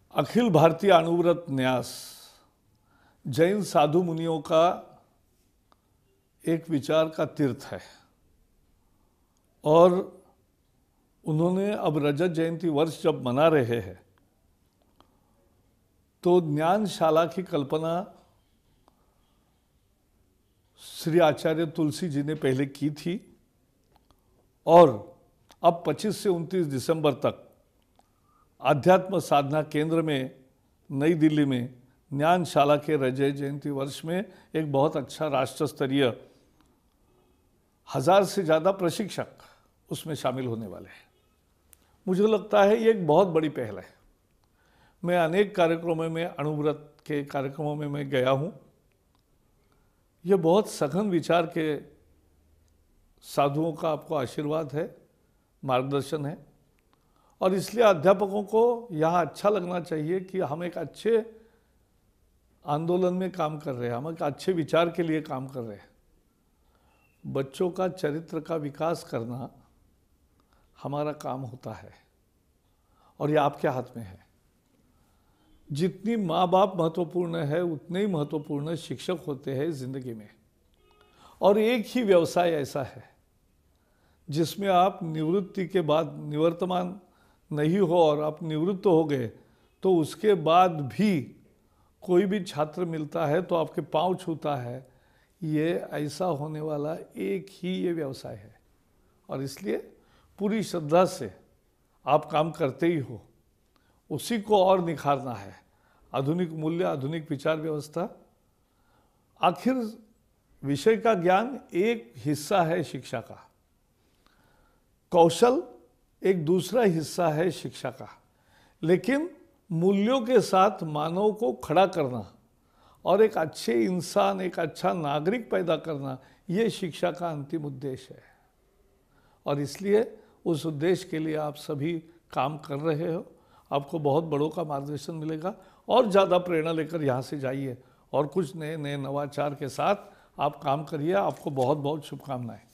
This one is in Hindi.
अखिल भारतीय अणुव्रत न्यास जैन साधु मुनियों का एक विचार का तीर्थ है और उन्होंने अब रजत जयंती वर्ष जब मना रहे हैं तो ज्ञानशाला की कल्पना श्री आचार्य तुलसी जी ने पहले की थी और अब 25 से 29 दिसंबर तक आध्यात्म साधना केंद्र में नई दिल्ली में ज्ञानशाला के रजत जयंती वर्ष में एक बहुत अच्छा राष्ट्र स्तरीय 1000 से ज़्यादा प्रशिक्षक उसमें शामिल होने वाले हैं। मुझे लगता है ये एक बहुत बड़ी पहल है। मैं अनेक कार्यक्रमों में अणुव्रत के कार्यक्रमों में मैं गया हूँ। ये बहुत सघन विचार के साधुओं का आपको आशीर्वाद है, मार्गदर्शन है और इसलिए अध्यापकों को यहाँ अच्छा लगना चाहिए कि हम एक अच्छे आंदोलन में काम कर रहे हैं, हम एक अच्छे विचार के लिए काम कर रहे हैं। बच्चों का चरित्र का विकास करना हमारा काम होता है और ये आपके हाथ में है। जितनी माँ बाप महत्वपूर्ण है उतने ही महत्वपूर्ण शिक्षक होते हैं ज़िंदगी में। और एक ही व्यवसाय ऐसा है जिसमें आप निवृत्ति के बाद निवर्तमान नहीं हो और आप निवृत्त हो गए तो उसके बाद भी कोई भी छात्र मिलता है तो आपके पांव छूता है। ये ऐसा होने वाला एक ही ये व्यवसाय है और इसलिए पूरी श्रद्धा से आप काम करते ही हो, उसी को और निखारना है। आधुनिक मूल्य, आधुनिक विचार व्यवस्था, आखिर विषय का ज्ञान एक हिस्सा है शिक्षा का, कौशल एक दूसरा हिस्सा है शिक्षा का, लेकिन मूल्यों के साथ मानव को खड़ा करना और एक अच्छे इंसान, एक अच्छा नागरिक पैदा करना, ये शिक्षा का अंतिम उद्देश्य है। और इसलिए उस उद्देश्य के लिए आप सभी काम कर रहे हो। आपको बहुत बड़ों का मार्गदर्शन मिलेगा और ज़्यादा प्रेरणा लेकर यहाँ से जाइए और कुछ नए नए नवाचार के साथ आप काम करिए। आपको बहुत बहुत शुभकामनाएं।